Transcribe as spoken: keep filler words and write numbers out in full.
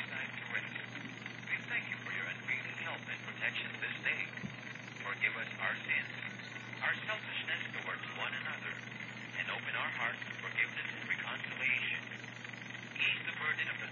time to rest. We thank you for your unfailing help and protection this day. Forgive us our sins, our selfishness towards one another, and open our hearts to forgiveness and reconciliation. Ease the burden of the